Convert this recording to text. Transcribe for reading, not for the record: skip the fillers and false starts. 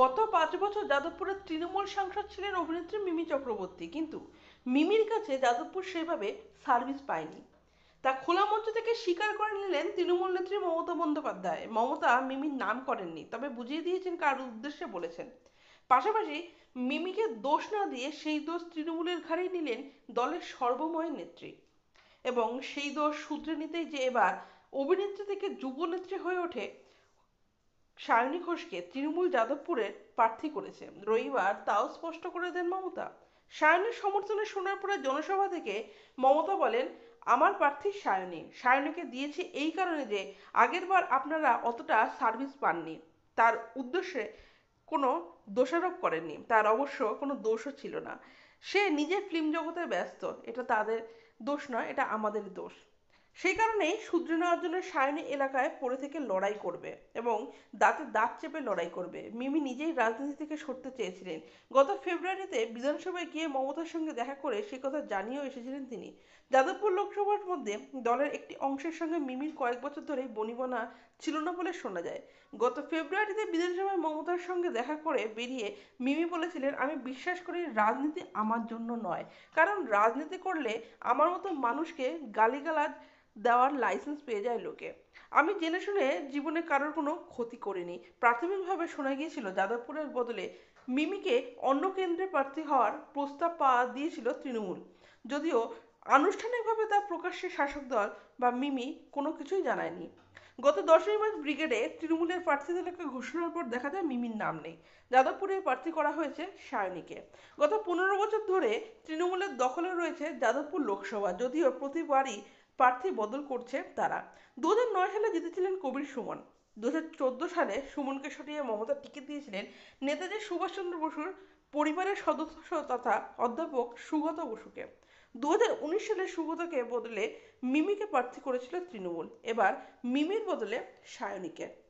গত 5 বছর যাদবপুরের তৃণমূল সাংসদ ছিলেন অভিনেত্রী মিমি চক্রবর্তী, কিন্তু মিমির কাছে যাদবপুর সেভাবে সার্ভিস পায়নি। তা খোলা মঞ্চ থেকে স্বীকার করে নিলেন তৃণমূল নেত্রী মমতা বন্দ্যোপাধ্যায়। মমতা মিমির নাম করেননি, তবে বুঝিয়ে দিয়েছেন কার উদ্দেশ্যে বলেছেন। পাশাপাশি মিমিকে দোষ না দিয়ে সেই দোষ তৃণমূলের ঘাড়েই নিলেন দলের সর্বময় নেত্রী, এবং সেই দোষ শুধরে নিতেই যে এবার অভিনেত্রী থেকে যুবনেত্রী হয়ে ওঠে সায়নী ঘোষকে তৃণমূল যাদবপুরের প্রার্থী করেছে রবিবার, তাও স্পষ্ট করে দেন মমতা। সায়নীর সমর্থনে সোনারপুরের জনসভা থেকে মমতা বলেন, আমার প্রার্থী সায়নী। সায়নীকে দিয়েছি এই কারণে যে আগেরবার আপনারা অতটা সার্ভিস পাননি। তার উদ্দেশ্যে কোনো দোষারোপ করেননি, তার অবশ্য কোনো দোষও ছিল না। সে নিজে ফিল্ম জগতে ব্যস্ত, এটা তাদের দোষ নয়, এটা আমাদের দোষ। সেই কারণেই শুধরে নেওয়ার জন্য সায়নী এলাকায় পড়ে থেকে লড়াই করবে এবং দাঁতে দাঁত চেপে লড়াই করবে। মিমি নিজেই রাজনীতি থেকে সরতে চেয়েছিলেন। গত ফেব্রুয়ারিতে বিধানসভায় গিয়ে মমতার সঙ্গে দেখা করে সে কথা জানিয়েও এসেছিলেন তিনি। যাদবপুর লোকসভার মধ্যে দলের একটি অংশের সঙ্গে মিমির কয়েক বছর ধরেই বনিবনা ছিল না বলে শোনা যায়। গত ফেব্রুয়ারিতে বিধানসভায় মমতার সঙ্গে দেখা করে বেরিয়ে মিমি বলেছিলেন, আমি বিশ্বাস করি রাজনীতি আমার জন্য নয়, কারণ রাজনীতি করলে আমার মতো মানুষকে গালিগালাজ দেওয়ার লাইসেন্স পেয়ে যায় লোকে। আমি জেনে শুনে জীবনে কারোর কোনো ক্ষতি করিনি। প্রাথমিকভাবে শোনা গিয়েছিল যাদবপুরের বদলে মিমিকে অন্য কেন্দ্রে প্রার্থী হওয়ার প্রস্তাব পাওয়া দিয়েছিল তৃণমূল, যদিও আনুষ্ঠানিকভাবে তা প্রকাশ্যে শাসক দল বা মিমি কোনো কিছুই জানায়নি। গত 10ই মার্চ ব্রিগেডে তৃণমূলের প্রার্থী তালিকা ঘোষণার পর দেখা যায় মিমির নাম নেই। যাদবপুরে প্রার্থী করা হয়েছে সায়নীকে। গত 15 বছর ধরে তৃণমূলের দখলে রয়েছে যাদবপুর লোকসভা, যদিও প্রতিবারই প্রার্থী বদল করছে তারা। 2009 সালে জিতেছিলেন কবির সুমন। 2014 সালে সুমনকে সরিয়ে মমতা টিকিট দিয়েছিলেন নেতাজি সুভাষচন্দ্র বসুর পরিবারের সদস্য তথা অধ্যাপক সুগত বসুকে। 2019 সালে সুগতকে বদলে মিমিকে প্রার্থী করেছিল তৃণমূল, এবার মিমির বদলে সায়নীকে।